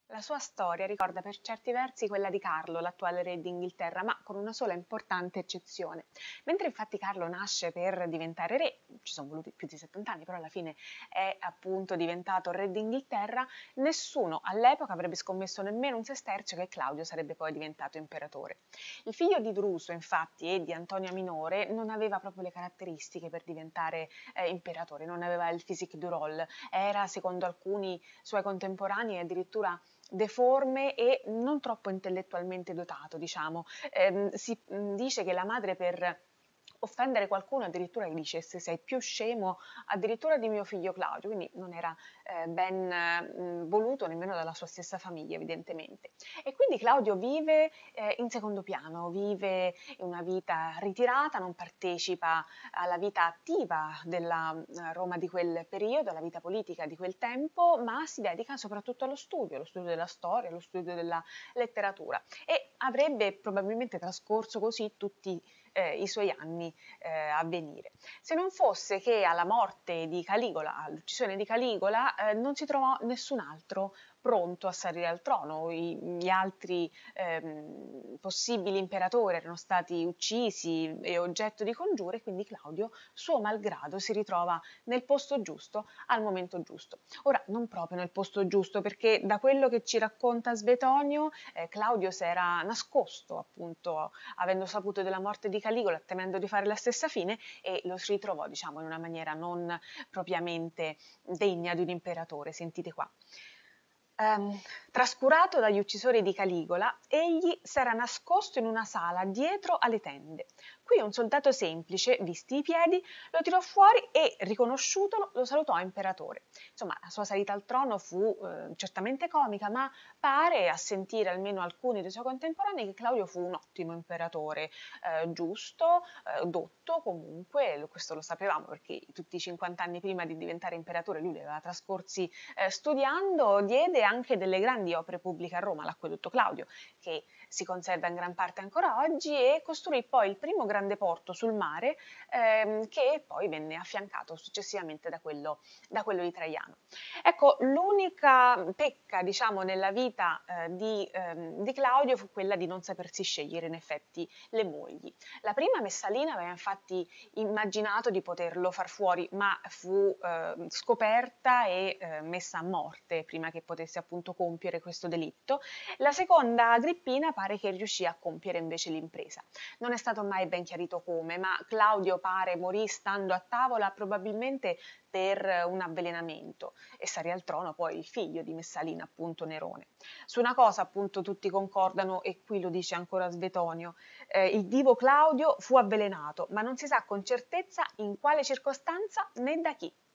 La sua storia ricorda per certi versi quella di Carlo, l'attuale re d'Inghilterra, ma con una sola importante eccezione. Mentre infatti Carlo nasce per diventare re, ci sono voluti più di 70 anni, però alla fine è appunto diventato re d'Inghilterra, nessuno all'epoca avrebbe scommesso nemmeno un sestercio che Claudio sarebbe poi diventato imperatore. Il figlio di Druso, infatti, e di Antonia Minore non aveva proprio le caratteristiche per diventare imperatore, non aveva il physique du rôle, era secondo alcuni suoi contemporanei addirittura deforme e non troppo intellettualmente dotato, diciamo. Si dice che la madre per offendere qualcuno addirittura gli dicesse sei più scemo addirittura di mio figlio Claudio, quindi non era ben voluto nemmeno dalla sua stessa famiglia evidentemente. E quindi Claudio vive in secondo piano, vive una vita ritirata, non partecipa alla vita attiva della Roma di quel periodo, alla vita politica di quel tempo, ma si dedica soprattutto allo studio della storia, allo studio della letteratura e avrebbe probabilmente trascorso così tutti i suoi anni a venire. Se non fosse che alla morte di Caligola, all'uccisione di Caligola, non si trovò nessun altro pronto a salire al trono. Gli altri possibili imperatori erano stati uccisi e oggetto di congiure, quindi Claudio, suo malgrado, si ritrova nel posto giusto al momento giusto. Ora, non proprio nel posto giusto, perché da quello che ci racconta Svetonio, Claudio si era nascosto, appunto, avendo saputo della morte di Caligola, temendo di fare la stessa fine, e lo si ritrovò, diciamo, in una maniera non propriamente degna di un imperatore. Sentite qua. Trascurato dagli uccisori di Caligola, egli s'era nascosto in una sala dietro alle tende. Qui un soldato semplice, visti i piedi, lo tirò fuori e, riconosciutolo, lo salutò imperatore. Insomma, la sua salita al trono fu certamente comica, ma pare, a sentire almeno alcuni dei suoi contemporanei, che Claudio fu un ottimo imperatore, giusto, dotto comunque, questo lo sapevamo perché tutti i 50 anni prima di diventare imperatore lui li aveva trascorsi studiando, diede anche delle grandi opere pubbliche a Roma, l'Acquedotto Claudio, che si conserva in gran parte ancora oggi, e costruì poi il primo grande porto sul mare che poi venne affiancato successivamente da quello di Traiano. Ecco, l'unica pecca, diciamo, nella vita di Claudio fu quella di non sapersi scegliere in effetti le mogli. La prima Messalina aveva infatti immaginato di poterlo far fuori, ma fu scoperta e messa a morte prima che potesse appunto compiere questo delitto. La seconda Agrippina pare che riuscì a compiere invece l'impresa. Non è stato mai ben chiarito come, ma Claudio pare morì stando a tavola probabilmente per un avvelenamento e salì al trono poi il figlio di Messalina, appunto Nerone. Su una cosa appunto tutti concordano, e qui lo dice ancora Svetonio, il divo Claudio fu avvelenato, ma non si sa con certezza in quale circostanza né da chi.